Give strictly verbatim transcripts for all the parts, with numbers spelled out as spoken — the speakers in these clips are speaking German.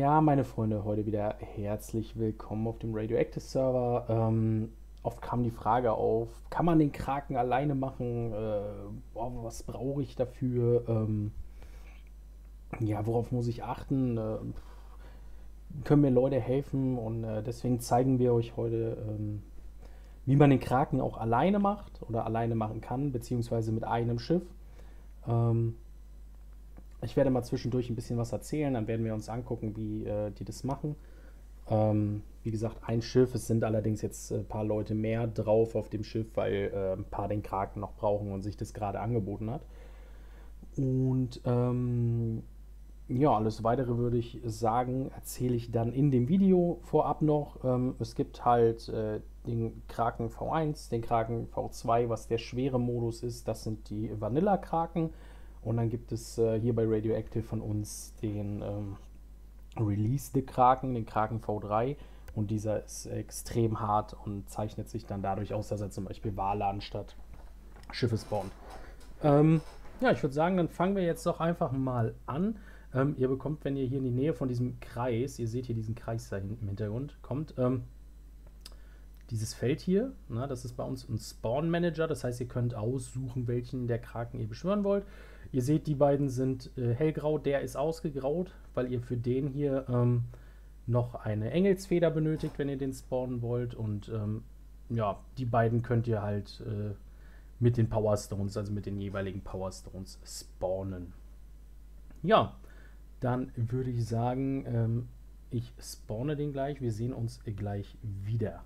Ja, meine Freunde, heute wieder herzlich willkommen auf dem Radioactive Server. Ähm, oft kam die Frage auf, kann man den Kraken alleine machen? Äh, boah, was brauche ich dafür? Ähm, ja, worauf muss ich achten? Äh, können mir Leute helfen? Und äh, deswegen zeigen wir euch heute, ähm, wie man den Kraken auch alleine macht oder alleine machen kann, beziehungsweise mit einem Schiff. Ähm, Ich werde mal zwischendurch ein bisschen was erzählen, dann werden wir uns angucken, wie äh, die das machen. Ähm, wie gesagt, ein Schiff, es sind allerdings jetzt ein paar Leute mehr drauf auf dem Schiff, weil äh, ein paar den Kraken noch brauchen und sich das gerade angeboten hat. Und ähm, ja, alles weitere würde ich sagen, erzähle ich dann in dem Video vorab noch. Ähm, es gibt halt äh, den Kraken V eins, den Kraken V zwei, was der schwere Modus ist. Das sind die Vanilla-Kraken. Und dann gibt es äh, hier bei Radioactive von uns den ähm, Release the Kraken, den Kraken V drei. Und dieser ist extrem hart und zeichnet sich dann dadurch aus, dass er zum Beispiel Wale anstatt Schiffe spawnt. Ähm, ja, ich würde sagen, dann fangen wir jetzt doch einfach mal an. Ähm, ihr bekommt, wenn ihr hier in die Nähe von diesem Kreis, ihr seht hier diesen Kreis da hinten im Hintergrund, kommt ähm, dieses Feld hier. Na, das ist bei uns ein Spawn Manager, das heißt, ihr könnt aussuchen, welchen der Kraken ihr beschwören wollt. Ihr seht, die beiden sind äh, hellgrau, der ist ausgegraut, weil ihr für den hier ähm, noch eine Engelsfeder benötigt, wenn ihr den spawnen wollt. Und ähm, ja, die beiden könnt ihr halt äh, mit den Power Stones, also mit den jeweiligen Power Stones spawnen. Ja, dann würde ich sagen, ähm, ich spawne den gleich. Wir sehen uns gleich wieder.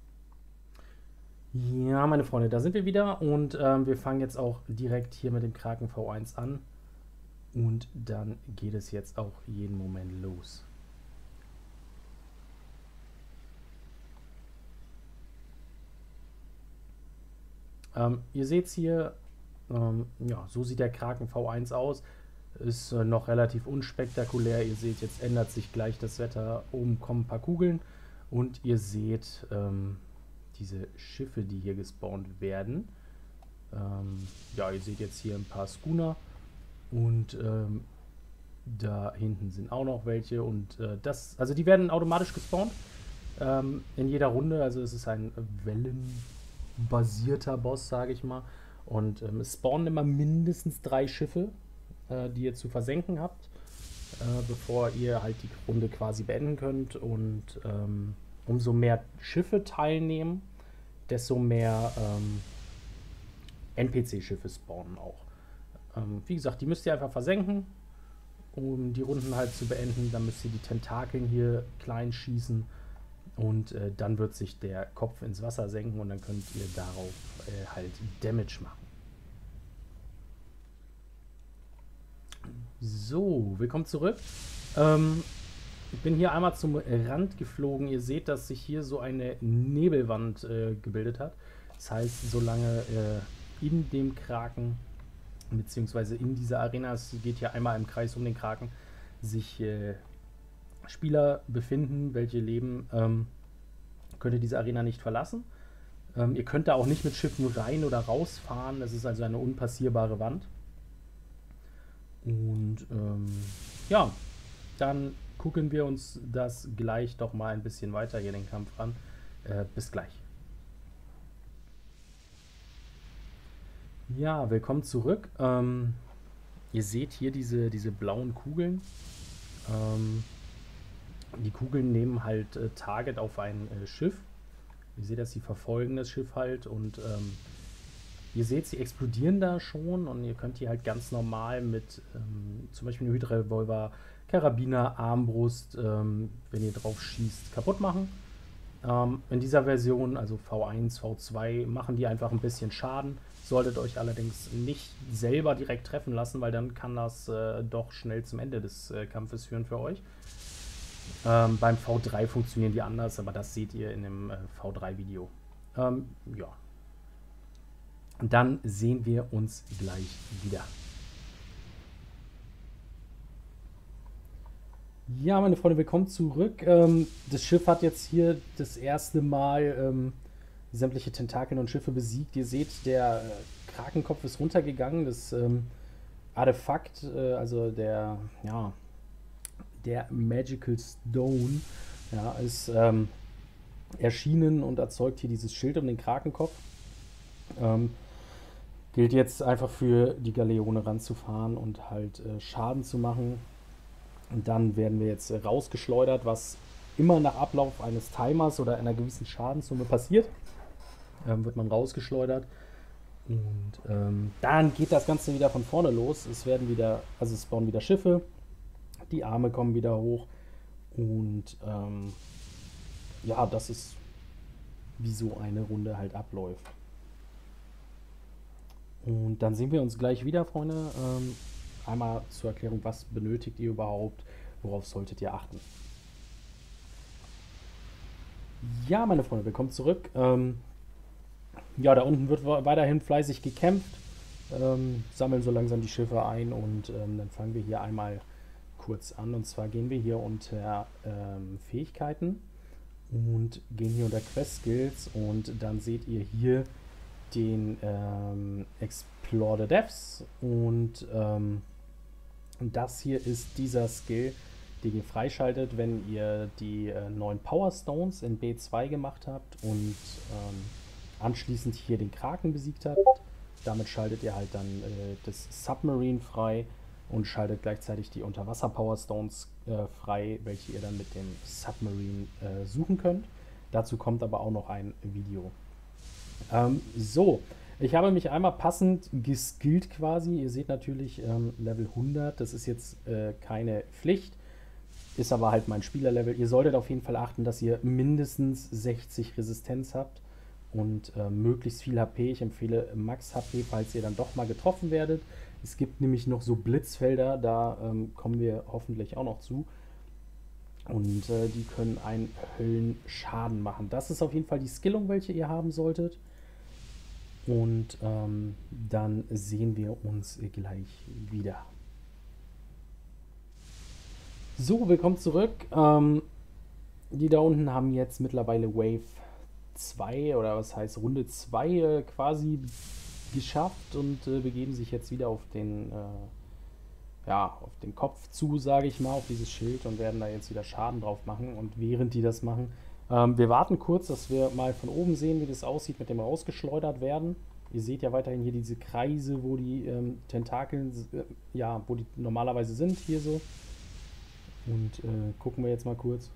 Ja, meine Freunde, da sind wir wieder und ähm, wir fangen jetzt auch direkt hier mit dem Kraken V eins an. Und dann geht es jetzt auch jeden Moment los. Ähm, ihr seht es hier, ähm, ja, so sieht der Kraken V eins aus. Ist äh, noch relativ unspektakulär. Ihr seht, jetzt ändert sich gleich das Wetter. Oben kommen ein paar Kugeln und ihr seht ähm, diese Schiffe, die hier gespawnt werden. Ähm, ja, ihr seht jetzt hier ein paar Schooner und ähm, da hinten sind auch noch welche und äh, das, also die werden automatisch gespawnt ähm, in jeder Runde. Also es ist ein wellenbasierter Boss, sage ich mal. Und ähm, es spawnen immer mindestens drei Schiffe, äh, die ihr zu versenken habt, äh, bevor ihr halt die Runde quasi beenden könnt. Und ähm, umso mehr Schiffe teilnehmen, desto mehr ähm, N P C-Schiffe spawnen auch. Ähm, wie gesagt, die müsst ihr einfach versenken, um die Runden halt zu beenden. Dann müsst ihr die Tentakeln hier klein schießen und äh, dann wird sich der Kopf ins Wasser senken und dann könnt ihr darauf äh, halt Damage machen. So, willkommen zurück. Ähm, ich bin hier einmal zum Rand geflogen. Ihr seht, dass sich hier so eine Nebelwand äh, gebildet hat. Das heißt, solange äh, in dem Kraken, beziehungsweise in dieser Arena, es geht hier einmal im Kreis um den Kraken, sich äh, Spieler befinden, welche leben, ähm, könnt ihr diese Arena nicht verlassen. Ähm, ihr könnt da auch nicht mit Schiffen rein oder rausfahren. Es ist also eine unpassierbare Wand. Und ähm, ja, dann gucken wir uns das gleich doch mal ein bisschen weiter hier den Kampf an. Äh, bis gleich. Ja, willkommen zurück. Ähm, ihr seht hier diese, diese blauen Kugeln. Ähm, die Kugeln nehmen halt äh, Target auf ein äh, Schiff. Ihr seht, dass sie verfolgen das Schiff halt und ähm, ihr seht, sie explodieren da schon und ihr könnt die halt ganz normal mit ähm, zum Beispiel einem Hydra-Revolver, Karabiner, Armbrust, ähm, wenn ihr drauf schießt, kaputt machen. Ähm, in dieser Version, also V eins, V zwei, machen die einfach ein bisschen Schaden. Solltet euch allerdings nicht selber direkt treffen lassen, weil dann kann das äh, doch schnell zum Ende des äh, Kampfes führen für euch. Ähm, beim V drei funktionieren die anders, aber das seht ihr in dem äh, V drei-Video. Ähm, ja. Dann sehen wir uns gleich wieder. Ja, meine Freunde, willkommen zurück. Ähm, das Schiff hat jetzt hier das erste Mal ähm, sämtliche Tentakeln und Schiffe besiegt. Ihr seht, der äh, Krakenkopf ist runtergegangen. Das ähm, Artefakt, äh, also der, ja, der Magical Stone, ja, ist ähm, erschienen und erzeugt hier dieses Schild um den Krakenkopf. Ähm, gilt jetzt einfach für die Galeone ranzufahren und halt äh, Schaden zu machen. Und dann werden wir jetzt äh, rausgeschleudert, was immer nach Ablauf eines Timers oder einer gewissen Schadenssumme passiert. Ähm, wird man rausgeschleudert. Und ähm, dann geht das Ganze wieder von vorne los. Es werden wieder, also es spawnen wieder Schiffe, die Arme kommen wieder hoch. Und ähm, ja, das ist, wie so eine Runde halt abläuft. Und dann sehen wir uns gleich wieder, Freunde. Ähm, einmal zur Erklärung, was benötigt ihr überhaupt, worauf solltet ihr achten. Ja, meine Freunde, willkommen zurück. Ähm, ja, da unten wird weiterhin fleißig gekämpft, ähm, sammeln so langsam die Schiffe ein und ähm, dann fangen wir hier einmal kurz an. Und zwar gehen wir hier unter ähm, Fähigkeiten und gehen hier unter Quest Skills und dann seht ihr hier den ähm, Explore the Depths und ähm, das hier ist dieser Skill, den ihr freischaltet, wenn ihr die äh, neuen Power Stones in B zwei gemacht habt und ähm, anschließend hier den Kraken besiegt habt. Damit schaltet ihr halt dann äh, das Submarine frei und schaltet gleichzeitig die Unterwasser Power Stones äh, frei, welche ihr dann mit dem Submarine äh, suchen könnt. Dazu kommt aber auch noch ein Video. Ähm, so, ich habe mich einmal passend geskillt quasi. Ihr seht natürlich ähm, Level hundert, das ist jetzt äh, keine Pflicht, ist aber halt mein Spielerlevel. Ihr solltet auf jeden Fall achten, dass ihr mindestens sechzig Resistenz habt und äh, möglichst viel H P. Ich empfehle Max H P, falls ihr dann doch mal getroffen werdet. Es gibt nämlich noch so Blitzfelder, da ähm, kommen wir hoffentlich auch noch zu. Und äh, die können einen Höllenschaden machen. Das ist auf jeden Fall die Skillung, welche ihr haben solltet. Und ähm, dann sehen wir uns gleich wieder. So, willkommen zurück. Ähm, die da unten haben jetzt mittlerweile Wave zwei oder was heißt Runde zwei äh, quasi geschafft und äh, begeben sich jetzt wieder auf den, äh, ja, auf den Kopf zu, sage ich mal, auf dieses Schild und werden da jetzt wieder Schaden drauf machen. Und während die das machen, ähm, wir warten kurz, dass wir mal von oben sehen, wie das aussieht mit dem rausgeschleudert werden. Ihr seht ja weiterhin hier diese Kreise, wo die ähm, Tentakeln, äh, ja, wo die normalerweise sind, hier so. Und äh, gucken wir jetzt mal kurz.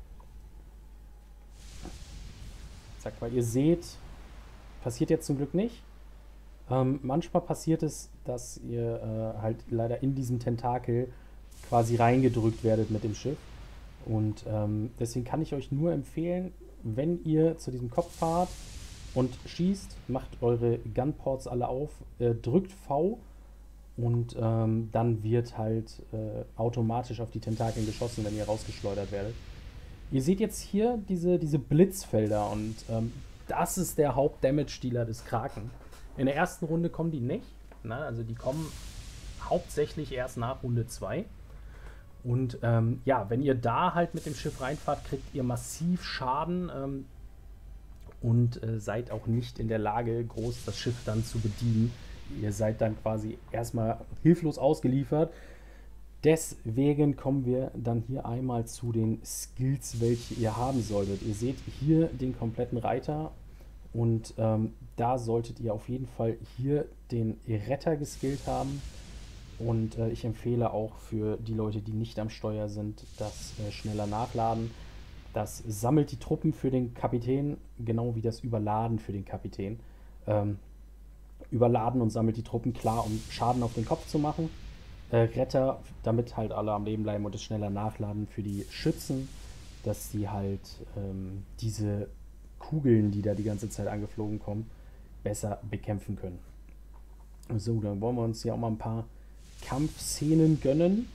Zack, weil ihr seht, passiert jetzt zum Glück nicht. Ähm, manchmal passiert es, dass ihr äh, halt leider in diesen Tentakel quasi reingedrückt werdet mit dem Schiff. Und ähm, deswegen kann ich euch nur empfehlen, wenn ihr zu diesem Kopf fahrt und schießt, macht eure Gunports alle auf, äh, drückt V und ähm, dann wird halt äh, automatisch auf die Tentakeln geschossen, wenn ihr rausgeschleudert werdet. Ihr seht jetzt hier diese, diese Blitzfelder und ähm, das ist der Haupt-Damage-Dealer des Kraken. In der ersten Runde kommen die nicht, na, also die kommen hauptsächlich erst nach Runde zwei. Und ähm, ja, wenn ihr da halt mit dem Schiff reinfahrt, kriegt ihr massiv Schaden ähm, und äh, seid auch nicht in der Lage, groß das Schiff dann zu bedienen. Ihr seid dann quasi erstmal hilflos ausgeliefert. Deswegen kommen wir dann hier einmal zu den Skills, welche ihr haben solltet. Ihr seht hier den kompletten Reiter und ähm, da solltet ihr auf jeden Fall hier den Retter geskillt haben. Und äh, ich empfehle auch für die Leute, die nicht am Steuer sind, das äh, schneller nachladen. Das sammelt die Truppen für den Kapitän, genau wie das Überladen für den Kapitän. Ähm, überladen und sammelt die Truppen, klar, um Schaden auf den Kopf zu machen. Äh, Retter, damit halt alle am Leben bleiben und es schneller nachladen für die Schützen, dass sie halt ähm, diese Kugeln, die da die ganze Zeit angeflogen kommen, besser bekämpfen können. So, dann wollen wir uns hier auch mal ein paar Kampfszenen gönnen.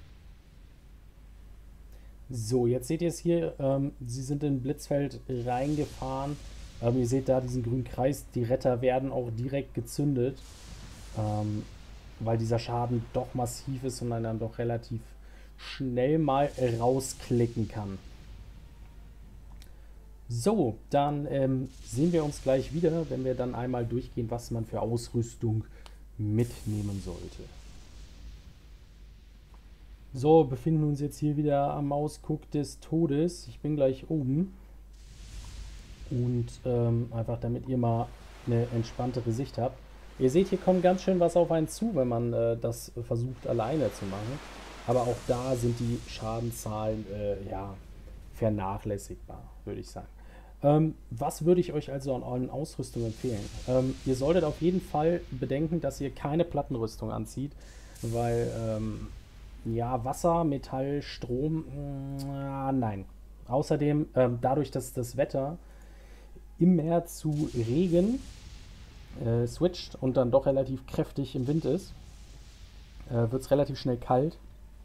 So, jetzt seht ihr es hier, ähm, sie sind in ein Blitzfeld reingefahren. Ähm, ihr seht da diesen grünen Kreis, die Retter werden auch direkt gezündet, ähm, weil dieser Schaden doch massiv ist und man dann doch relativ schnell mal rausklicken kann. So, dann ähm, sehen wir uns gleich wieder, wenn wir dann einmal durchgehen, was man für Ausrüstung mitnehmen sollte. So, befinden uns jetzt hier wieder am Ausguck des Todes. Ich bin gleich oben. Und ähm, einfach damit ihr mal eine entspanntere Sicht habt. Ihr seht, hier kommt ganz schön was auf einen zu, wenn man äh, das versucht alleine zu machen. Aber auch da sind die Schadenzahlen äh, ja, vernachlässigbar, würde ich sagen. Ähm, was würde ich euch also an euren Ausrüstung empfehlen? Ähm, ihr solltet auf jeden Fall bedenken, dass ihr keine Plattenrüstung anzieht, weil ähm, ja, Wasser, Metall, Strom, mh, nein. Außerdem, ähm, dadurch, dass das Wetter im Meer zu Regen äh, switcht und dann doch relativ kräftig im Wind ist, äh, wird es relativ schnell kalt.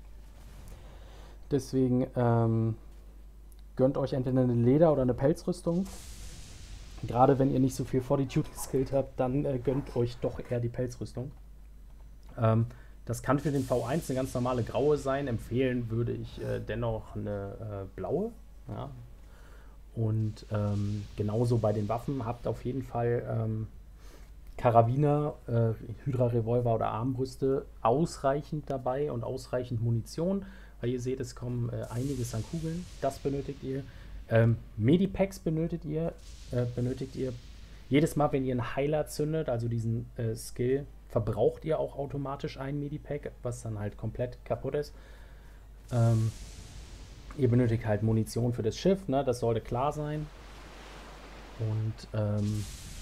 Deswegen ähm, gönnt euch entweder eine Leder- oder eine Pelzrüstung. Gerade wenn ihr nicht so viel Fortitude-Skills habt, dann äh, gönnt euch doch eher die Pelzrüstung. Ähm, das kann für den V eins eine ganz normale graue sein. Empfehlen würde ich äh, dennoch eine äh, blaue. Ja. Und ähm, genauso bei den Waffen habt auf jeden Fall ähm, Karabiner, äh, Hydra-Revolver oder Armbrüste ausreichend dabei und ausreichend Munition, weil ihr seht, es kommen äh, einiges an Kugeln. Das benötigt ihr. Ähm, Medipacks benötigt ihr, äh, benötigt ihr. Jedes Mal, wenn ihr einen Heiler zündet, also diesen äh, Skill, verbraucht ihr auch automatisch ein Medipack, was dann halt komplett kaputt ist. Ähm, ihr benötigt halt Munition für das Schiff, ne? Das sollte klar sein. Und ähm,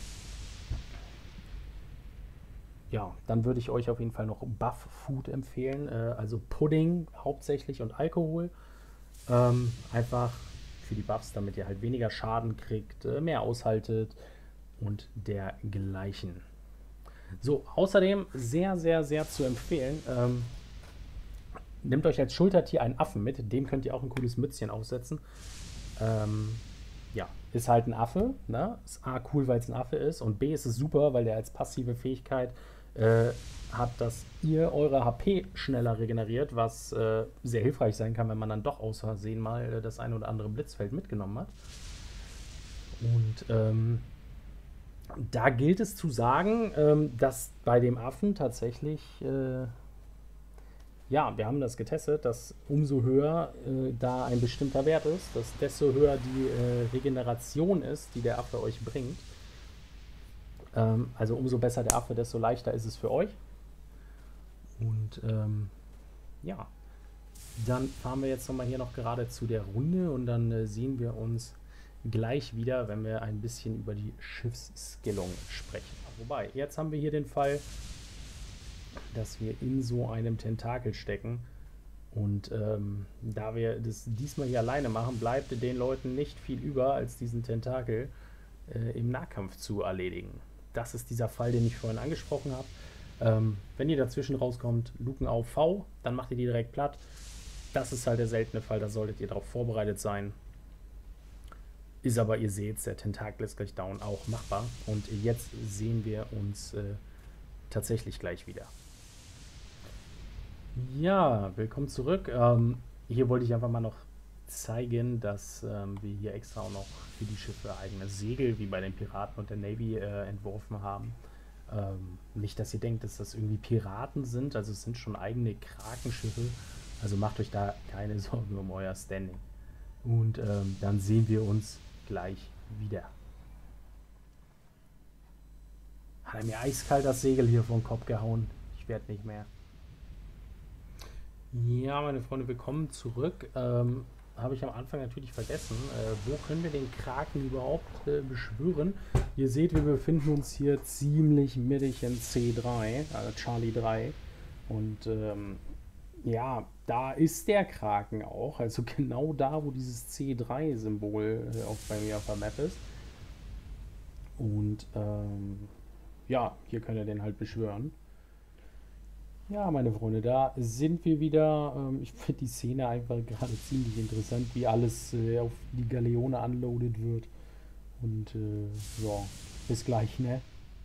ja, dann würde ich euch auf jeden Fall noch Buff Food empfehlen, äh, also Pudding hauptsächlich und Alkohol. Ähm, einfach für die Buffs, damit ihr halt weniger Schaden kriegt, äh, mehr aushaltet und dergleichen. So, außerdem sehr, sehr, sehr zu empfehlen, ähm, nehmt euch als Schultertier einen Affen mit, dem könnt ihr auch ein cooles Mützchen aufsetzen. Ähm, ja, ist halt ein Affe, ne? Ist A cool, weil es ein Affe ist und B ist es super, weil der als passive Fähigkeit äh, hat, dass ihr eure H P schneller regeneriert, was äh, sehr hilfreich sein kann, wenn man dann doch aus Versehen mal äh, das ein oder andere Blitzfeld mitgenommen hat. Und ähm, da gilt es zu sagen, ähm, dass bei dem Affen tatsächlich, äh, ja, wir haben das getestet, dass umso höher äh, da ein bestimmter Wert ist, dass desto höher die äh, Regeneration ist, die der Affe euch bringt. Ähm, also umso besser der Affe, desto leichter ist es für euch. Und ähm, ja, dann fahren wir jetzt nochmal hier noch gerade zu der Runde und dann äh, sehen wir uns gleich wieder, wenn wir ein bisschen über die Schiffsskillung sprechen. Wobei, jetzt haben wir hier den Fall, dass wir in so einem Tentakel stecken. Und ähm, da wir das diesmal hier alleine machen, bleibt den Leuten nicht viel über, als diesen Tentakel äh, im Nahkampf zu erledigen. Das ist dieser Fall, den ich vorhin angesprochen habe. Ähm, wenn ihr dazwischen rauskommt, Luken auf V, dann macht ihr die direkt platt. Das ist halt der seltene Fall, da solltet ihr darauf vorbereitet sein. Ist aber, ihr seht, der Tentakel ist gleich down, auch machbar. Und jetzt sehen wir uns äh, tatsächlich gleich wieder. Ja, willkommen zurück. Ähm, hier wollte ich einfach mal noch zeigen, dass ähm, wir hier extra auch noch für die Schiffe eigene Segel, wie bei den Piraten und der Navy, äh, entworfen haben. Ähm, nicht, dass ihr denkt, dass das irgendwie Piraten sind, also es sind schon eigene Krakenschiffe. Also macht euch da keine Sorgen um euer Standing. Und ähm, dann sehen wir uns gleich wieder. Hat er mir eiskalt das Segel hier vom Kopf gehauen. Ich werde nicht mehr. Ja, meine Freunde, willkommen zurück. Ähm, habe ich am Anfang natürlich vergessen. Äh, wo können wir den Kraken überhaupt äh, beschwören? Ihr seht, wir befinden uns hier ziemlich mittig in C drei, also Charlie drei. Und ähm, ja, da ist der Kraken auch. Also genau da, wo dieses C drei Symbol äh, auch bei mir auf der Map ist. Und ähm, ja, hier könnt ihr den halt beschwören. Ja, meine Freunde, da sind wir wieder. Ähm, ich finde die Szene einfach gerade ziemlich interessant, wie alles äh, auf die Galeone unloaded wird. Und äh, ja, bis gleich, ne?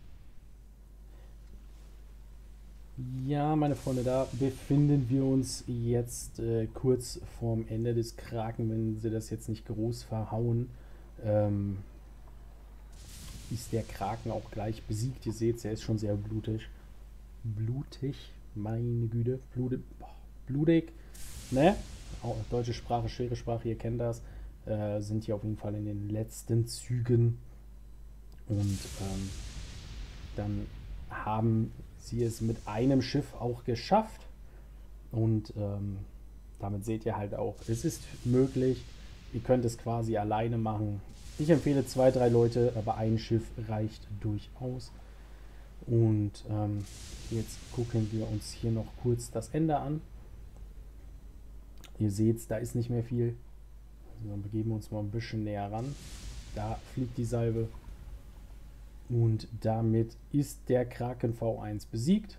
Ja, meine Freunde, da befinden wir uns jetzt äh, kurz vorm Ende des Kraken, wenn sie das jetzt nicht groß verhauen. Ähm, ist der Kraken auch gleich besiegt. Ihr seht, er ist schon sehr blutig. Blutig, meine Güte, blutig, boah, blutig. ne? Auch deutsche Sprache, schwere Sprache, ihr kennt das. Äh, sind hier auf jeden Fall in den letzten Zügen. Und ähm, dann haben sie es mit einem Schiff auch geschafft. Und ähm, damit seht ihr halt auch, es ist möglich. Ihr könnt es quasi alleine machen. Ich empfehle zwei, drei Leute, aber ein Schiff reicht durchaus. Und ähm, jetzt gucken wir uns hier noch kurz das Ende an. Ihr seht, da ist nicht mehr viel. Also dann begeben wir uns mal ein bisschen näher ran. Da fliegt die Salve. Und damit ist der Kraken V eins besiegt.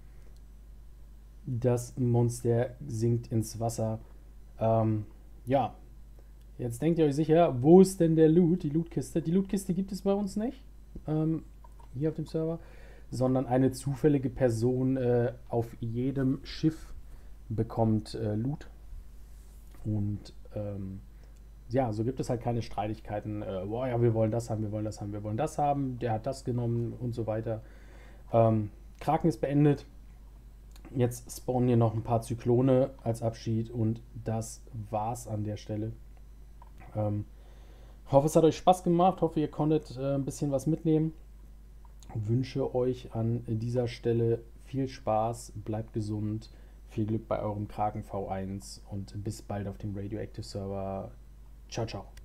Das Monster sinkt ins Wasser. Ähm, ja, jetzt denkt ihr euch sicher, wo ist denn der Loot, die Lootkiste? Die Lootkiste gibt es bei uns nicht, ähm, hier auf dem Server, sondern eine zufällige Person äh, auf jedem Schiff bekommt äh, Loot. Und ähm, ja, so gibt es halt keine Streitigkeiten. Äh, boah, ja, wir wollen das haben, wir wollen das haben, wir wollen das haben, der hat das genommen und so weiter. Ähm, Kraken ist beendet. Jetzt spawnen hier noch ein paar Zyklone als Abschied und das war's an der Stelle. Ähm, hoffe, es hat euch Spaß gemacht. Hoffe, ihr konntet äh, ein bisschen was mitnehmen. Wünsche euch an dieser Stelle viel Spaß, bleibt gesund, viel Glück bei eurem Kraken V eins und bis bald auf dem Radioactive Server. Ciao, ciao.